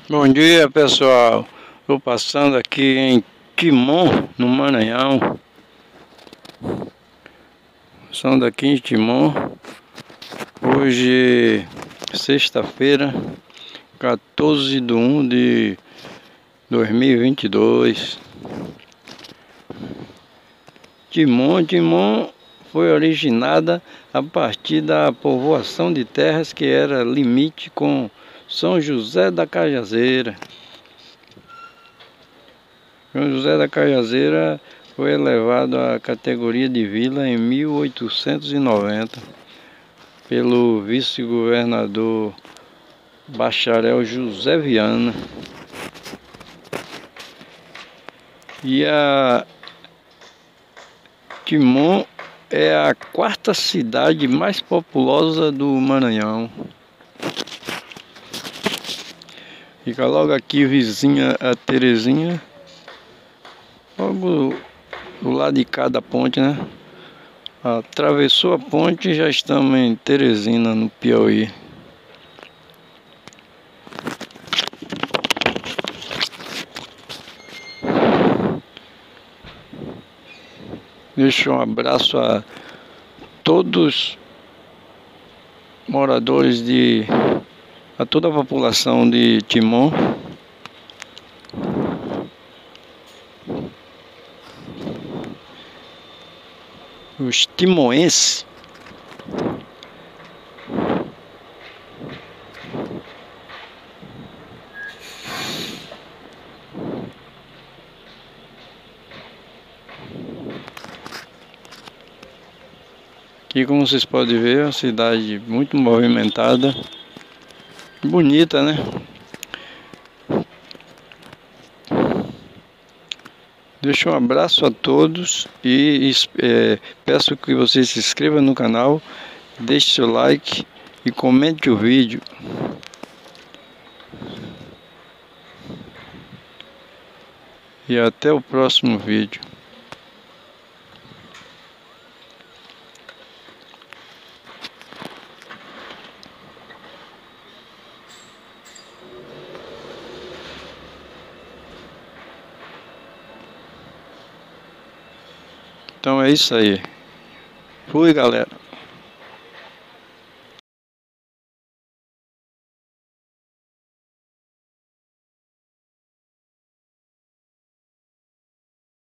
Bom dia, pessoal. Estou passando aqui em Timon, no Maranhão. Passando aqui em Timon. Hoje, sexta-feira, 14/1 de 2022. Timon foi originada a partir da povoação de terras que era limite com São José da Cajazeira. São José da Cajazeira foi elevado à categoria de vila em 1890 pelo vice-governador Bacharel José Viana. E a Timon é a quarta cidade mais populosa do Maranhão. Fica logo aqui vizinha a Terezinha, logo do lado de cada ponte, né? Atravessou a ponte e já estamos em Teresina, no Piauí. Deixo um abraço a todos moradores a toda a população de Timon. Os timoenses. Aqui, como vocês podem ver, é uma cidade muito movimentada, bonita, né? Deixo um abraço a todos e peço que vocês se inscrevam no canal, deixe seu like e comente o vídeo. E até o próximo vídeo. Então é isso aí. Fui, galera.